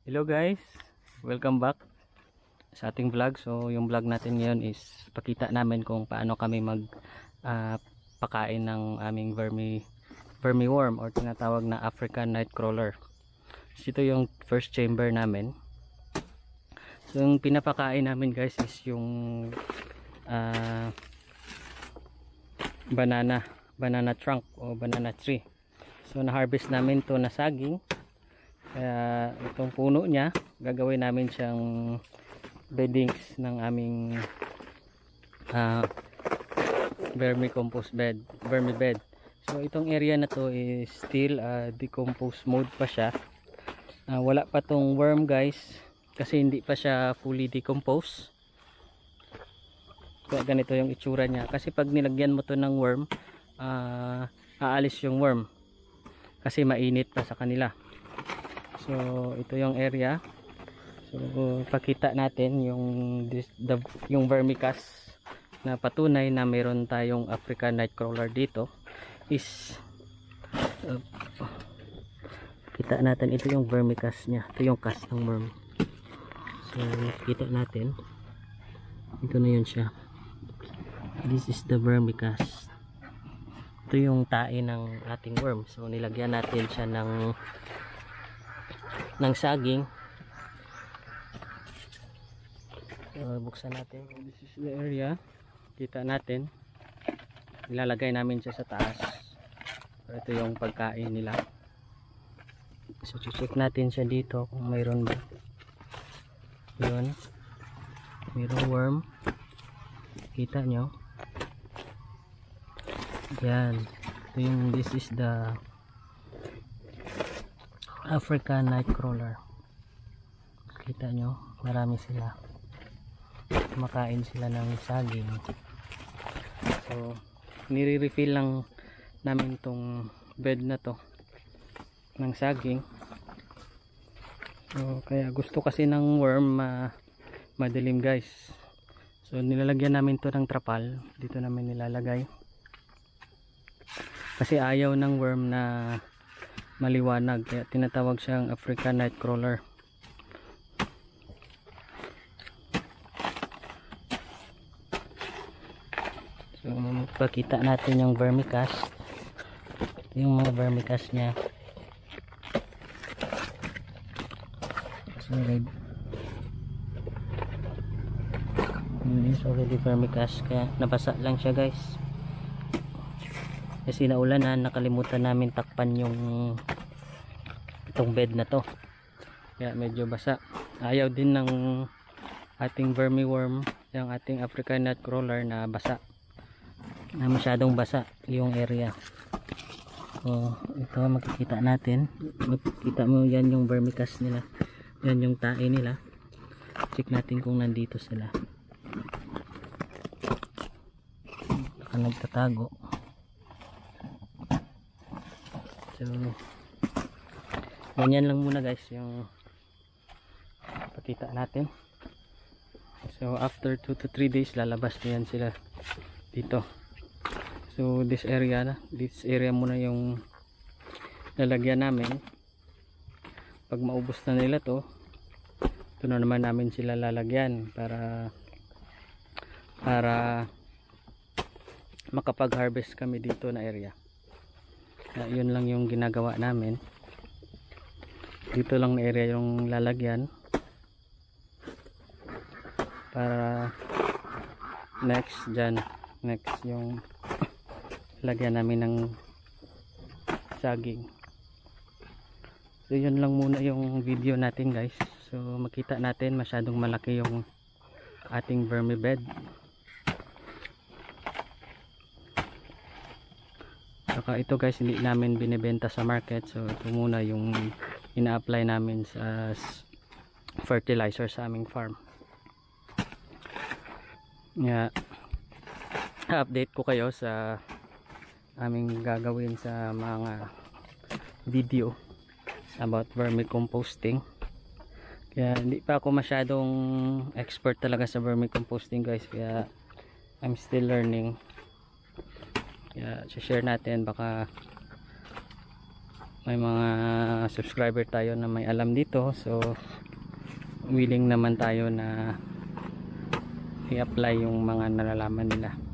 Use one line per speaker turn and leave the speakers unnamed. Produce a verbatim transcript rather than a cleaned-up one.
Hello guys, welcome back sa ating vlog. So yung vlog natin ngayon is pakita namin kung paano kami mag uh, pakain ng aming vermi vermiworm or tinatawag na African nightcrawler. So ito yung first chamber namin. So yung pinapakain namin guys is yung uh, banana banana trunk o banana tree. So na-harvest namin to na saging. Kaya itong puno niya gagawin namin siyang beddings ng aming uh, vermicompost bed, vermi bed. So itong area na to is still uh, decomposed mode pa siya. Uh, wala pa tong worm guys kasi hindi pa siya fully decomposed. Kaya ganito yung itsura niya kasi pag nilagyan mo to ng worm, uh, aalis yung worm kasi mainit pa sa kanila. So ito yung area. So pakita natin yung this, the, yung vermicast na patunay na meron tayong African nightcrawler dito is uh, kita natin ito yung vermicast niya. Ito yung cast ng worm. So kita natin ito na yun siya. This is the vermicast. Ito yung tae ng ating worm. So nilagyan natin siya ng ng saging. So, buksan natin. This is the area. Kita natin. Ilalagay namin siya sa taas. So, ito yung pagkain nila. So check natin siya dito kung mayroon ba. Yun. Mayroong worm. Kita nyo. Yan. Ito yung this is the African nightcrawler. Kita nyo, marami sila. Kumakain sila ng saging. So, nire-refill lang namin tong bed na to ng saging. So, kaya gusto kasi ng worm ma madilim guys. So, nilalagyan namin to ng trapal. Dito namin nilalagay. Kasi ayaw ng worm na maliwanag, kaya tinatawag siyang African nightcrawler. So pakita natin yung vermicast. Ito yung mga vermicast niya. So red. This already vermicast, kaya nabasa lang siya guys. Kasi naulanan, nakalimutan namin takpan yung itong bed na to. Kaya medyo basa. Ayaw din ng ating vermiworm, yung ating African nightcrawler na basa. Na masyadong basa yung area. So, ito makikita natin. Makikita mo yan yung vermicast nila. Yan yung tae nila. Check natin kung nandito sila. Baka nagtatago. So ganyan lang muna guys yung pakita natin. So after two to three days lalabas na yan sila dito. So this area na this area muna yung lalagyan namin. Pag maubos na nila to, ito na naman namin sila lalagyan para para makapag harvest kami dito na area. Uh, yun lang yung ginagawa namin. Dito lang na area yung lalagyan para next dyan next yung lagyan namin ng saging. So yun lang muna yung video natin guys. So makita natin masyadong malaki yung ating vermi bed. Saka ito guys hindi namin binibenta sa market. So ito muna yung ina-apply namin sa fertilizer sa aming farm. Yeah. Update ko kayo sa aming gagawin sa mga video about vermicomposting. Kaya hindi pa ako masyadong expert talaga sa vermicomposting guys. Kaya I'm still learning. Kaya share natin baka may mga subscriber tayo na may alam dito, so willing naman tayo na i-apply yung mga nalalaman nila.